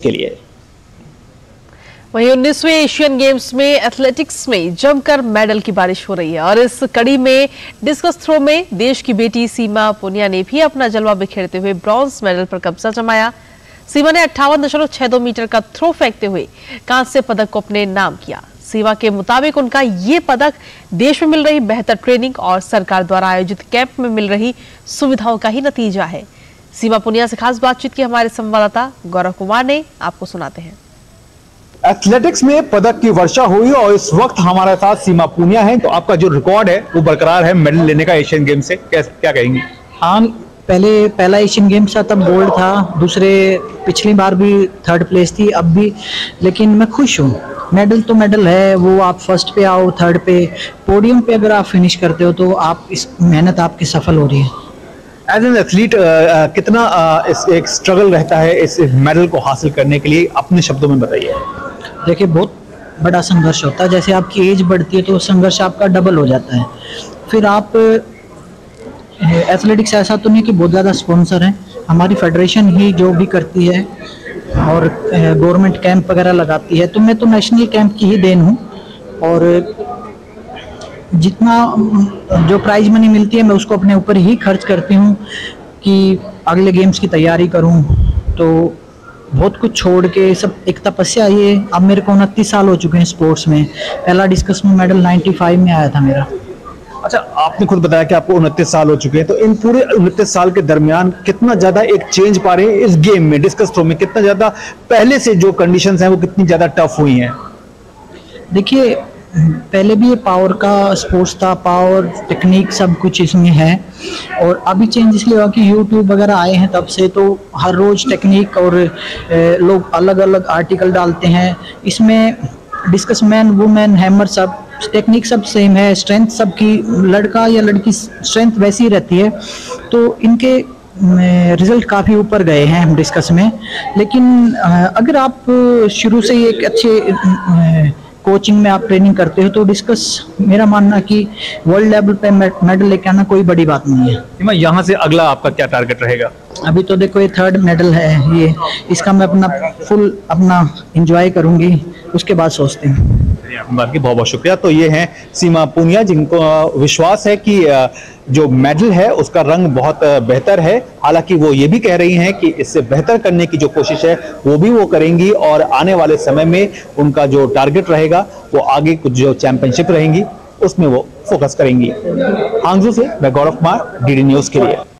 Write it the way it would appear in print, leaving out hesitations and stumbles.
के लिए। वहीं 19वें एशियन गेम्स में एथलेटिक्स में जमकर मेडल की बारिश हो रही है और इस कड़ी में डिस्कस थ्रो में देश की बेटी सीमा पुनिया ने भी अपना जलवा बिखेरते हुए ब्रॉन्ज मेडल पर कब्जा जमाया। सीमा ने 58.62 मीटर का थ्रो फेंकते हुए कांस्य पदक को अपने नाम किया। सीमा के मुताबिक उनका ये पदक देश में मिल रही बेहतर ट्रेनिंग और सरकार द्वारा आयोजित कैंप में मिल रही सुविधाओं का ही नतीजा है। सीमा पुनिया से खास बातचीत की हमारे संवाददाता गौरव कुमार ने, आपको सुनाते हैं। एथलेटिक्स में पदक की वर्षा हुई और इस वक्त हमारे साथ सीमा पुनिया है। तो आपका जो रिकॉर्ड है वो बरकरार है मेडल लेने का एशियन गेम से, क्या कहेंगी? हाँ, पहला एशियन गेम्स था तब गोल्ड था, दूसरे पिछली बार भी 3rd प्लेस थी, अब भी। लेकिन मैं खुश हूँ, मेडल तो मेडल है, वो आप फर्स्ट पे आओ, 3rd पे, पोडियम पे अगर आप फिनिश करते हो तो आप इस मेहनत आपकी सफल हो रही है। एज एन एथलीट कितना एक स्ट्रगल रहता है इस मेडल को हासिल करने के लिए, अपने शब्दों में बताइए। देखिए, बहुत बड़ा संघर्ष होता है। जैसे आपकी एज बढ़ती है तो संघर्ष आपका डबल हो जाता है। फिर आप एथलेटिक्स ऐसा तो नहीं कि बहुत ज़्यादा स्पॉन्सर हैं, हमारी फेडरेशन ही जो भी करती है और गवर्नमेंट कैंप वगैरह लगाती है, तो मैं तो नेशनल कैंप की ही देन हूँ। और जितना जो प्राइज मनी मिलती है मैं उसको अपने ऊपर ही खर्च करती हूँ कि अगले गेम्स की तैयारी करूँ। तो बहुत कुछ छोड़ के सब एक तपस्या ये। अब मेरे को 29 साल हो चुके हैं स्पोर्ट्स में। पहला डिस्कस में मेडल 95 में आया था मेरा। अच्छा, आपने खुद बताया कि आपको 29 साल हो चुके हैं, तो इन पूरे 29 साल के दरमियान कितना ज्यादा एक चेंज पा रहे हैं इस गेम में, डिस्कस थ्रो में? कितना ज्यादा पहले से जो कंडीशंस हैं वो कितनी ज्यादा टफ हुई हैं? देखिए, पहले भी ये पावर का स्पोर्ट्स था, पावर टेक्निक सब कुछ इसमें है। और अभी चेंज इसलिए हुआ कि यूट्यूब वगैरह आए हैं तब से, तो हर रोज टेक्निक और लोग अलग अलग आर्टिकल डालते हैं। इसमें डिस्कस मैन, वुमेन, हैमर सब टेक्निक सब सेम है, स्ट्रेंथ सबकी, लड़का या लड़की स्ट्रेंथ वैसी ही रहती है। तो इनके रिजल्ट काफ़ी ऊपर गए हैं डिस्कस में। लेकिन अगर आप शुरू से ही एक अच्छे कोचिंग में आप ट्रेनिंग करते हो तो डिस्कस, मेरा मानना कि वर्ल्ड लेवल पे मेडल लेके आना कोई बड़ी बात नहीं है। यहाँ से अगला आपका क्या टारगेट रहेगा? अभी तो देखो ये 3rd मेडल है, ये इसका मैं अपना एंजॉय करूंगी, उसके बाद सोचते हैं। बाकी बहुत बहुत शुक्रिया। तो ये हैं सीमा पुनिया, जिनको विश्वास है कि जो मेडल है उसका रंग बहुत बेहतर है। हालांकि वो ये भी कह रही हैं कि इससे बेहतर करने की जो कोशिश है वो भी वो करेंगी और आने वाले समय में उनका जो टारगेट रहेगा वो आगे कुछ जो चैंपियनशिप रहेंगी उसमें वो फोकस करेंगी। हांगझू से मैं गौरव कुमार, डीडी न्यूज के लिए।